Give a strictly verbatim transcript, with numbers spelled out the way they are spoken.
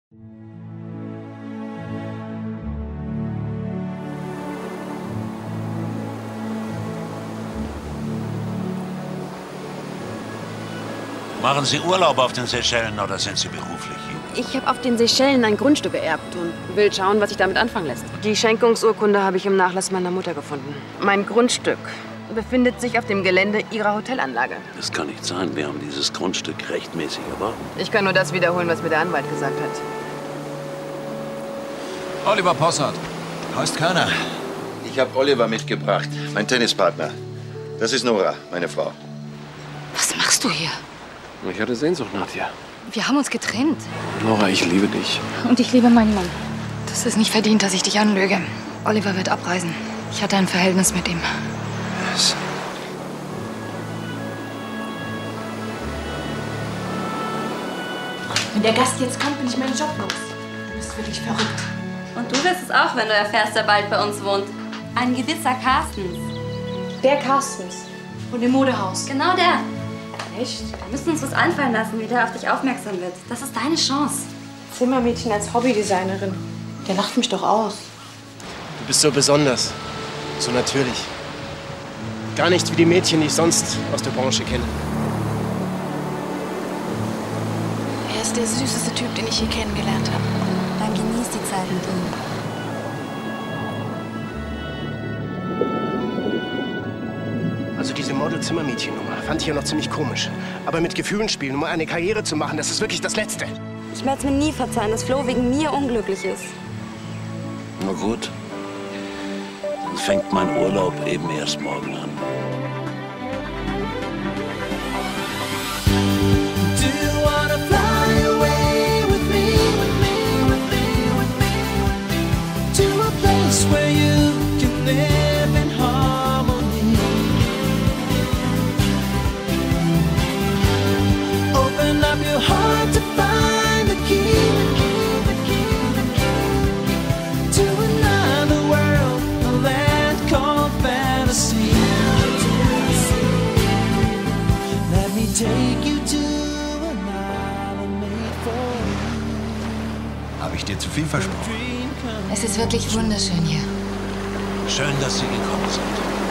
Machen Sie Urlaub auf den Seychellen oder sind Sie beruflich hier? Ich habe auf den Seychellen ein Grundstück geerbt und will schauen, was sich damit anfangen lässt. Die Schenkungsurkunde habe ich im Nachlass meiner Mutter gefunden. Mein Grundstück befindet sich auf dem Gelände ihrer Hotelanlage. Das kann nicht sein. Wir haben dieses Grundstück rechtmäßig erworben. Ich kann nur das wiederholen, was mir der Anwalt gesagt hat. Oliver Possart. Horst Körner. Ich habe Oliver mitgebracht, mein Tennispartner. Das ist Nora, meine Frau. Was machst du hier? Ich hatte Sehnsucht nach dir. Wir haben uns getrennt. Nora, ich liebe dich. Und ich liebe meinen Mann. Das ist nicht verdient, dass ich dich anlüge. Oliver wird abreisen. Ich hatte ein Verhältnis mit ihm. Yes. Wenn der Gast jetzt kommt, bin ich meinen Job los. Du bist wirklich verrückt. Und du wirst es auch, wenn du erfährst, wer bald bei uns wohnt. Ein gewisser Carstens. Der Carstens. Von dem Modehaus. Genau der. Echt? Wir müssen uns was einfallen lassen, wie der auf dich aufmerksam wird. Das ist deine Chance. Zimmermädchen als Hobbydesignerin. Der lacht mich doch aus. Du bist so besonders. So natürlich. Gar nicht wie die Mädchen, die ich sonst aus der Branche kenne. Er ist der süßeste Typ, den ich je kennengelernt habe. Dann genieß die Zeit mit ihm. Also diese Model-Zimmermädchen-Nummer fand ich ja noch ziemlich komisch. Aber mit Gefühlen spielen, um eine Karriere zu machen, das ist wirklich das Letzte. Ich werde es mir nie verzeihen, dass Flo wegen mir unglücklich ist. Na gut. Dann fängt mein Urlaub eben erst morgen an. Habe ich dir zu viel versprochen? Es ist wirklich wunderschön hier. Schön, dass Sie gekommen sind.